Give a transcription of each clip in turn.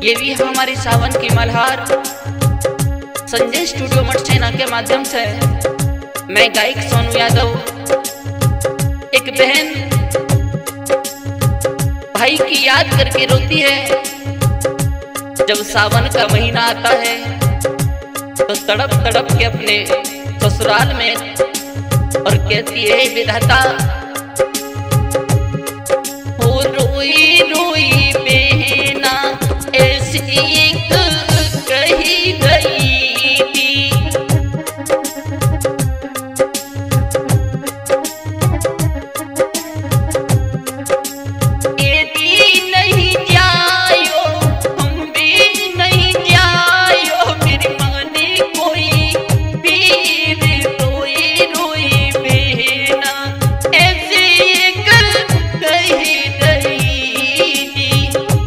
ये भी हमारी सावन की मल्हार संजय स्टूडियो मटसेना के माध्यम से मैं गायक सोनू यादव एक बहन भाई की याद करके रोती है। जब सावन का महीना आता है तो तड़प तड़प के अपने ससुराल में और कहती है विधाता हो रोई रोई बहना ऐसी एक कही गई थी। यदि नहीं जायो हम भी नहीं जायो मेरी माने कोई पीर रोई रोई बहना ऐसे एक कही गई थी।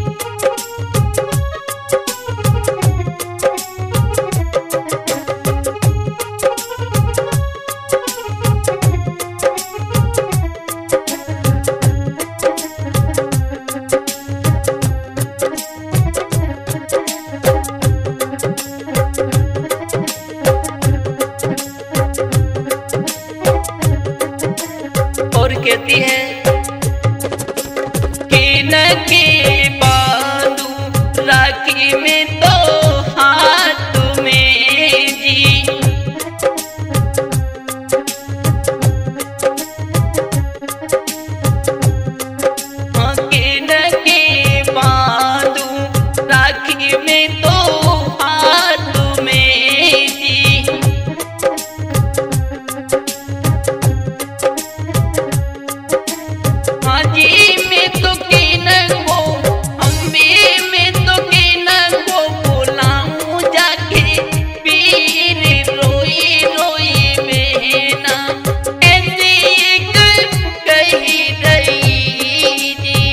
और कहती है कि न के बांधू राखी में तो हाथ में जी। हाँ कि न के बांधू राखी में तो हाथ में जी। में तो किन को अम्बे में तो किन को बुलाऊं जाके पीर रोई रोई बहना ऐसे एक कही गई थी।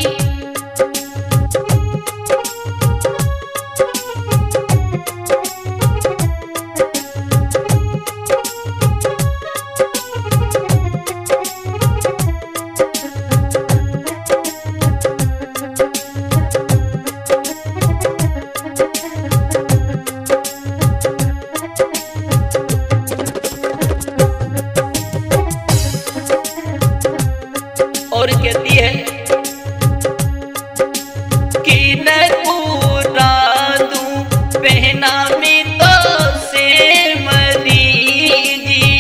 और कहती है कि न पूरा दूं बहना में तो से मरी जी।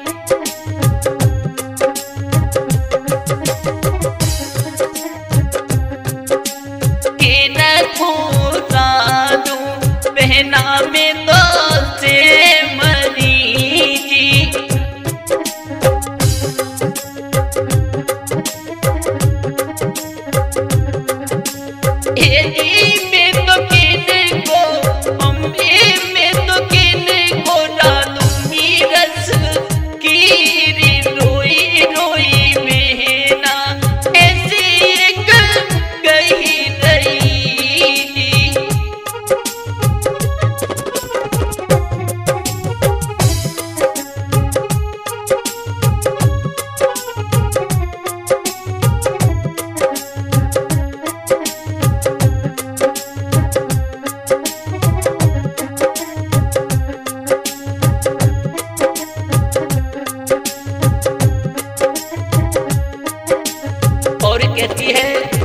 कि न पूरा दूं बहना में तो से मरी जी। में तो किन को अम्बे में तो किन को डालूंगी रस की रोई रोई बहना ऐसे एक कही गई थी। और कहती है